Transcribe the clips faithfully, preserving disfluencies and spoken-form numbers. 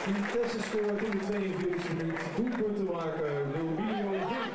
Vitesse scoort in de tweeënveertigste minuut. Doelpunten maken Wilmio Vink.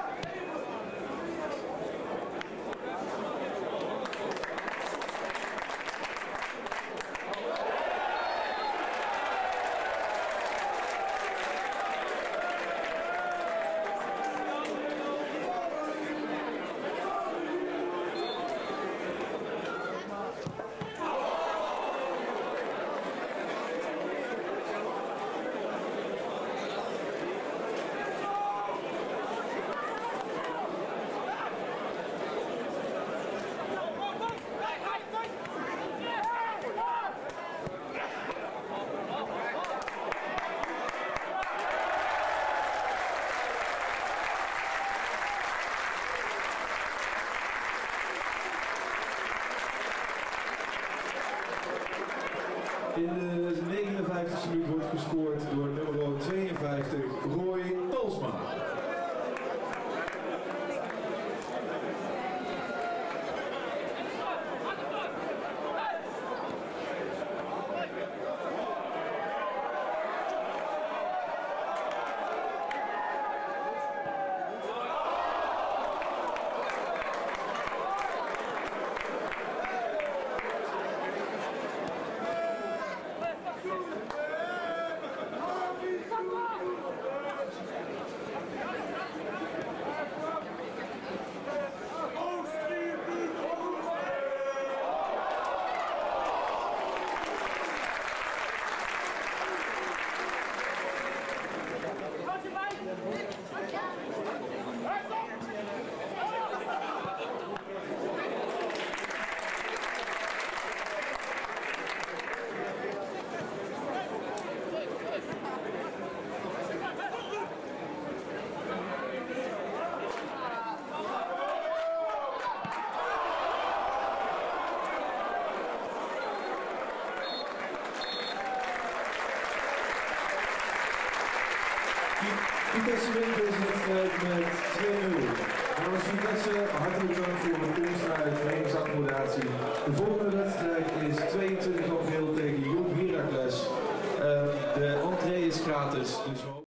In de negenenvijftigste minuut wordt gescoord door nummer tweeënvijftig, Roy Talsma. Vitesse wint deze wedstrijd met twee nul. Namens Vitesse hartelijk dank voor de komst naar de trainingsaccommodatie. De volgende wedstrijd is tweeëntwintig april tegen Jong Heracles. Uh, de entree is gratis. Dus